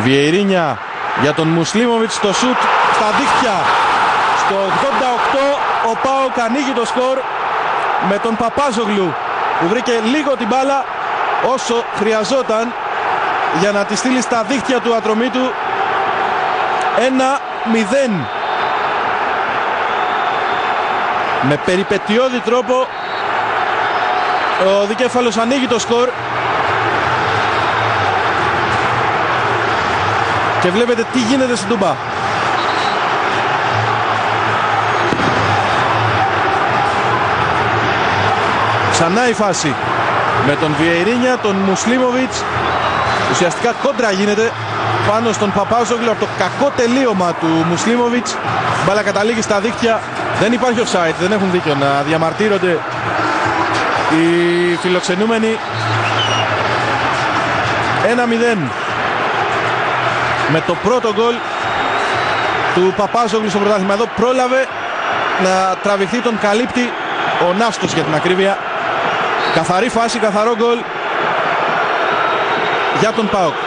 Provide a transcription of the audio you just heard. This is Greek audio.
Βιερίνια για τον Μουσλίμοβιτς, το σουτ στα δίχτυα. Στο 88 ο ΠΑΟΚ ανοίγει το σκορ με τον Παπάζογλου που βρήκε λίγο την μπάλα όσο χρειαζόταν για να τη στείλει στα δίχτυα του Ατρομήτου. 1-0. Με περιπετειώδη τρόπο ο Δικέφαλος ανοίγει το σκορ και βλέπετε τι γίνεται στην Τούμπα. Ξανά η φάση με τον Βιερίνια, τον Μουσλίμοβιτς. Ουσιαστικά κόντρα γίνεται πάνω στον Παπάζογλου από το κακό τελείωμα του Μουσλίμοβιτς. Μπάλα καταλήγει στα δίχτυα. Δεν υπάρχει offside, δεν έχουν δίκιο να διαμαρτύρονται οι φιλοξενούμενοι. 1-0 με το πρώτο γκολ του Παπάζογλου στο πρωτάθλημα. Εδώ πρόλαβε να τραβηχθεί, τον καλύπτει ο Νάστος για την ακρίβεια. Καθαρή φάση, καθαρό γκολ για τον ΠΑΟΚ.